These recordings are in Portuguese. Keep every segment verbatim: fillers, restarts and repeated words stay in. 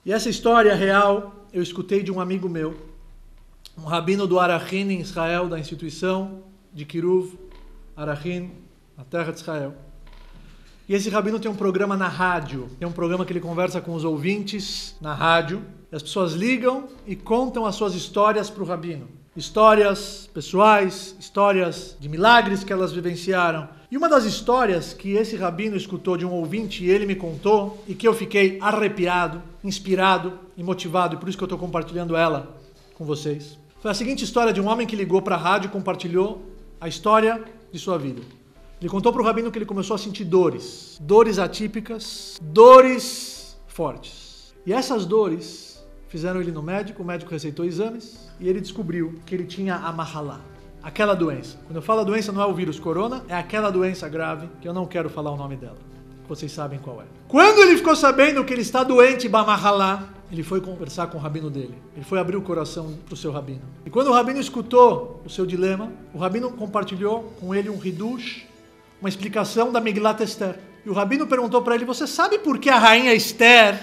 E essa história real eu escutei de um amigo meu, um rabino do Arachin em Israel, da instituição de Kiruv, Arachin, na terra de Israel. E esse rabino tem um programa na rádio, tem um programa que ele conversa com os ouvintes na rádio, e as pessoas ligam e contam as suas histórias para o rabino. Histórias pessoais, histórias de milagres que elas vivenciaram. E uma das histórias que esse rabino escutou de um ouvinte e ele me contou, e que eu fiquei arrepiado, inspirado e motivado, e por isso que eu estou compartilhando ela com vocês, foi a seguinte história de um homem que ligou para a rádio e compartilhou a história de sua vida. Ele contou para o rabino que ele começou a sentir dores, dores atípicas, dores fortes. E essas dores fizeram ele ir no médico, o médico receitou exames e ele descobriu que ele tinha a mahalá, aquela doença. Quando eu falo a doença não é o vírus corona, é aquela doença grave que eu não quero falar o nome dela. Vocês sabem qual é. Quando ele ficou sabendo que ele está doente ba mahalá, ele foi conversar com o rabino dele. Ele foi abrir o coração para o seu rabino. E quando o rabino escutou o seu dilema, o rabino compartilhou com ele um hidush, uma explicação da Megillat Esther. E o rabino perguntou para ele, você sabe por que a rainha Esther,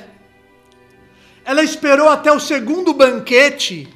ela esperou até o segundo banquete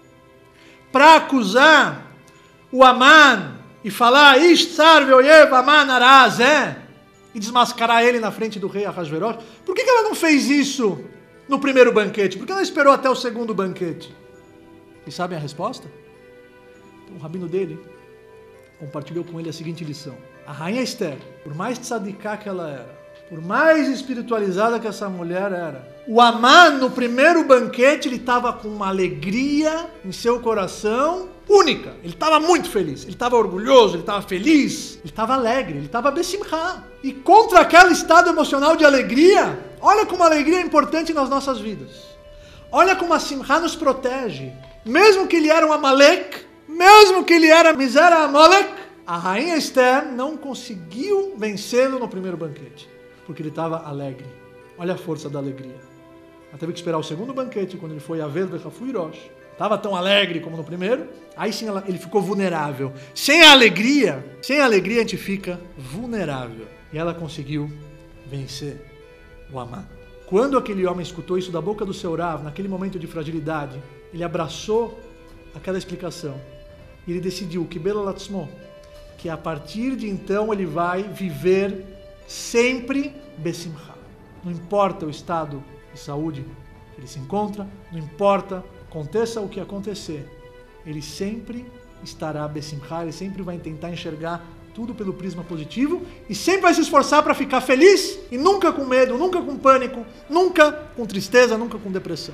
para acusar o Aman e falar, Ish tsar ve'oyev Aman araz, é? E desmascarar ele na frente do rei Ahasverosh? Por que ela não fez isso no primeiro banquete? Por que ela esperou até o segundo banquete? E sabem a resposta? Então, o rabino dele compartilhou com ele a seguinte lição. A rainha Esther, por mais tzadiká que ela era, por mais espiritualizada que essa mulher era, o Aman, no primeiro banquete, ele estava com uma alegria em seu coração única. Ele estava muito feliz, ele estava orgulhoso, ele estava feliz, ele estava alegre, ele estava besimchá. E contra aquele estado emocional de alegria, olha como a alegria é importante nas nossas vidas. Olha como a simchá nos protege. Mesmo que ele era um Amalek, mesmo que ele era Mizera Amalek, a rainha Esther não conseguiu vencê-lo no primeiro banquete, porque ele estava alegre. Olha a força da alegria. Ela teve que esperar o segundo banquete, quando ele foi a ver Bechafuirosh. Estava tão alegre como no primeiro, aí sim ela, ele ficou vulnerável. Sem a alegria, sem a alegria a gente fica vulnerável. E ela conseguiu vencer o Aman. Quando aquele homem escutou isso da boca do seu Rav, naquele momento de fragilidade, ele abraçou aquela explicação. E ele decidiu que Belo Latzmo, que a partir de então ele vai viver sempre besimchá. Não importa o estado de saúde que ele se encontra, não importa, aconteça o que acontecer, ele sempre estará besimchá, ele sempre vai tentar enxergar tudo pelo prisma positivo e sempre vai se esforçar para ficar feliz e nunca com medo, nunca com pânico, nunca com tristeza, nunca com depressão.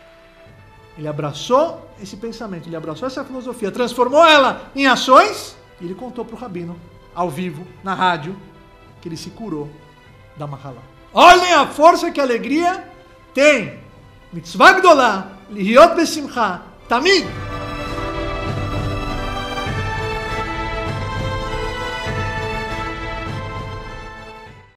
Ele abraçou esse pensamento, ele abraçou essa filosofia, transformou ela em ações. E ele contou para o rabino, ao vivo, na rádio, que ele se curou da mahalá. Olhem a força que a alegria tem. Mitzvah gdolá, lihiot besimcha, tamid.